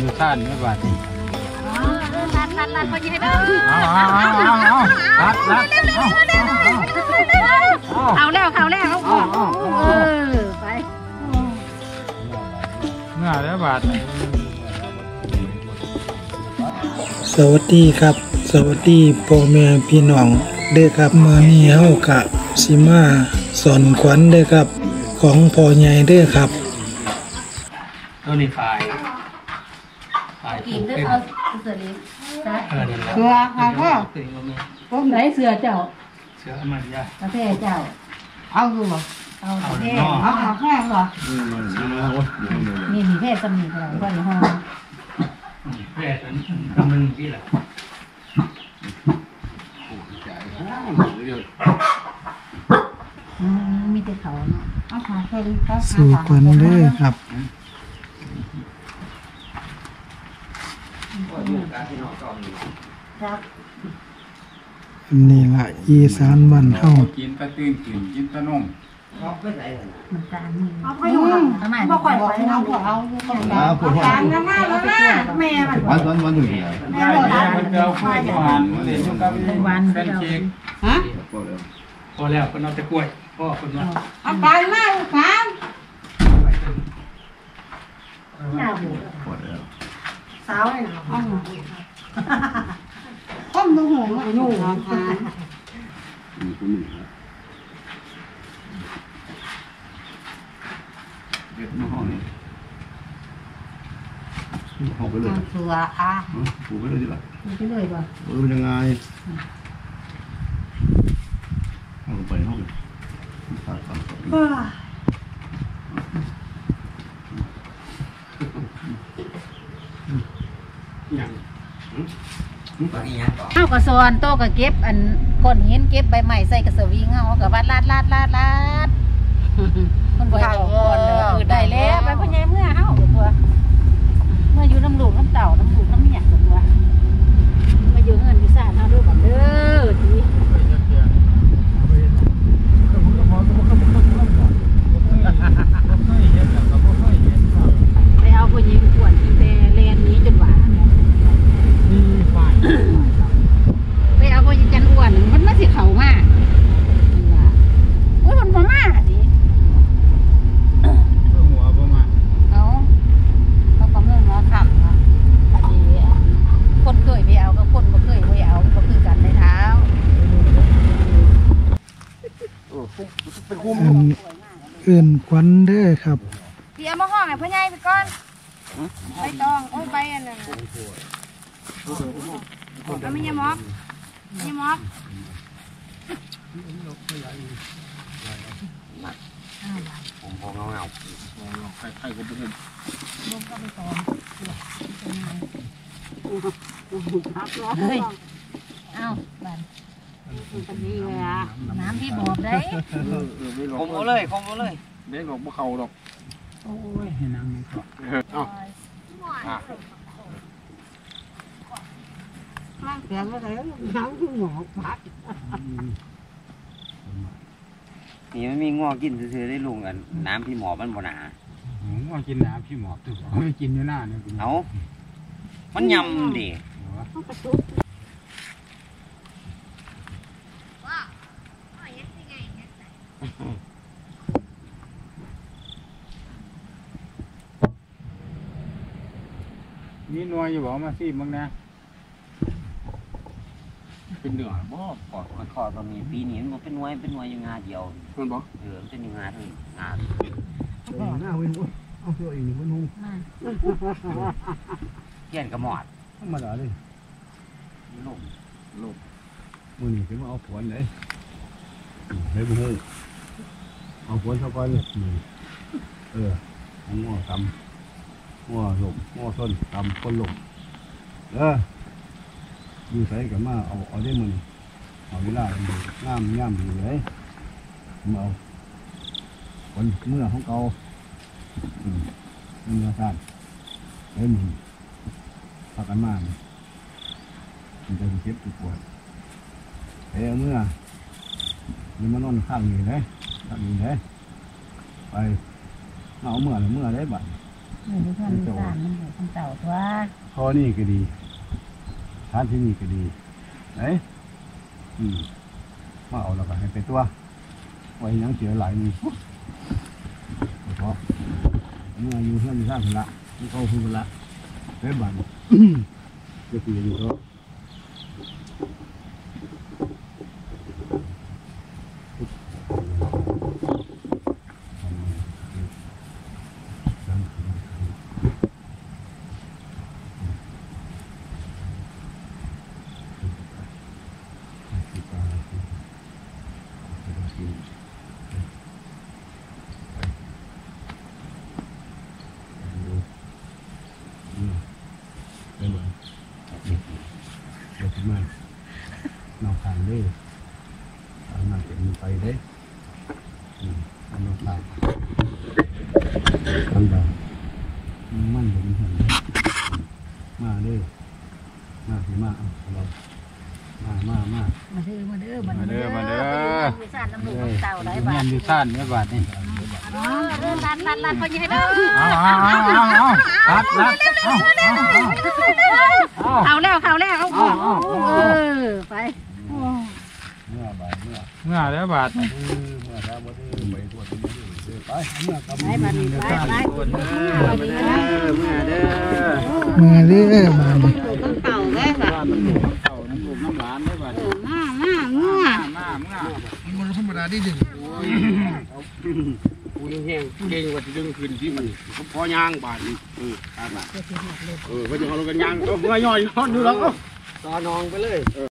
ดูท่านไม่บาดนี่ลัดพอดีให้เด้อเอาแล้วไปเมื่อแล้วบาดสวัสดีครับสวัสดีพ่อแม่พี่น้องเด้อครับมื้อนี้เฮากะสิมาสอนขวัญเด้อครับของพ่อใหญ่เด้อครับตัวนี้ขายกินเด้อเอาเสือเล็กเสือค่ะพ่อพวกไหนเสือเจ้าเสือมันยากกาแฟเจ้าเอาดูบ่เอากาแฟเอาแห้งเหรอนี่มีแพร่สมีอะไรก็ในห้องแพร่กำลังที่แหละมีแต่เขาเนาะเอาขาแข็งก็สู่ขวัญเด้อครับครับนี่ล่ะอีสานบ้านเฮากินตะตื่นกินตะนมมันตานี่เอาไปดูทำไมบ่ค่อยไปเอาพวกเอาตามงานแล้วนะแม่มันวันอยู่ที่ไหนแม่บอกตามมันเอาคุยกันเรียนกับวันแฟนเค้กฮะพอแล้วคนเอาแต่กล้วยพ่อคนว่าเอาไปมาครับสาวเลยนะต้มดูหัวหนูค่ะเด็ดมาห้องนี้ห้องไปเลยเสืออ่ะผูไปเลยดีกว่าไปเลยป่ะยังไงห้องไปห้องตัดเอากระสอนโตก็เก็บอันก้อนหินเก็บใบไม้ใส่กระสวิงเอากับวัดลาดคนบ่อยบอกก่อนเลยได้แล้วไปพ่อใหญ่เมื่อเอาตัวเมื่ออยู่น้ำลูกน้ำเต่าน้ำลูกน้ำหยาดตัวมาอยู่เงินพิซซ่าเอาด้วยกันเด้อทีไปเอาพ่อใหญ่ขวดแต่แลนนี้จนหวานไปเอาพ่อใหญ่จันอ้วนมันไม่สิเข่ามากโอ้ยมันมากดิหัวประมาณเขาก็เมื่อหัวขำเนาะพอดีคนเคยไปเอากับคนบ่เคยไปเอาก็คือกันในเท้าเอิ้นขวัญเด้อครับเดี๋ยวมาห้องให้พ่อใหญ่ไปก่อนไปตองโอ้ยไปอันนั้นเอาไม่ยมอกผมพอเงาใครก็ไม่ได้ลงก็ไปตองเฮ้ยเอาบันเป็นนี่เลยอ่ะน้ำพี่บอกได้คงเอาเลยเด็กบอกพวกเขาหรอกโอ้ยให้น้ำมันก็แกงอะไรน้ำที่หมอกพัดนี่มันมีง้อกินซื้อได้ลุงกันน้ำพี่หมอมันบ่หนาง้อกินน้ำพี่หมอตัวไม่กินอยู่หน้าเนี่ยเอามันยำดินี่นัวอยู่บอกมาสิมึงนะเป็นเหนือบ่ก่อนคอตอนนี้ปีนี้มันเป็นนวยอยู่งาเดียวมันบอกเป็นอยู่งาทั้งงาหน้าเว้นเอาตัวเองนี่มันนุ่มเกี่ยนกระหมอดธรรมดาเลยลูกมือนี่ถึงมาเอาขวานเลยเฮ้ยบุ้งเอาขวานเท่ากันเลยง้อตำง้อหลบง้อส้นตำคนหลบอยู่ใส่กับมาเอาได้มือเอาเวลาง่ามอยู่เลยมาเอาคนเมื่อของเขาเมื่อสั้นเฮ้ยมึงพักกันมากมันจะเจ็บปวดเฮ้ยเมื่อนี่มานอนข้างนี่เลยไปเอาเมื่อได้บัดนี่เพื่อนมีสารมันอยู่ข้างเต่าตัวพอนี่ก็ดีทานที่นี่ก็ดีไหนมาเอาแล้วก็ให้ไปตัวไว้ยังเสียหลายนี่เพราะเมื่ออยู่เพื่อนสร้างคนละมันเข้าคนละได้บันจะคืออยู่เขาได้เหมือนเดี๋ยวขึ้นมานอกทางได้เอาหน้าเก็บมันไปได้เอานอกทางทางดาวมันเห็นเห็นมาเด้อมาสิมาเอาเรามาเด้อมาเด้อมามาเด้เด้ออมาเด้อมีสารน้ำลูกเต่าได้เมีบ้ายนอยู่ซ่านเมื่อบาทนี่เด้อลัดพอยังให้เด้อเอาแล้วเอาไปเมื่อบาทเมื่อเมื่อแล้วบาทเมื่อแล้วบ่ได้ไปตัวที่นี่ไปเมื่อกำไปบ้านนี้ไปคนเด้อเมื่อเด้อเมื่อเด้อมาเรื่อยมาลูกเต่าได้ค่ะบ้านมันหลูกเต่าน้ำลูกน้ำหลานได้บาทมามันธรรมดาที่ดึงกูยังแห้งเก่งกว่าที่ดึงขึ้นที่มันเขาพอย่างบาดนี่ตามมาเขาจะเอาลงกันย่างก็เมื่อย่อยนอนดูแล้วก็ต่อนองไปเลย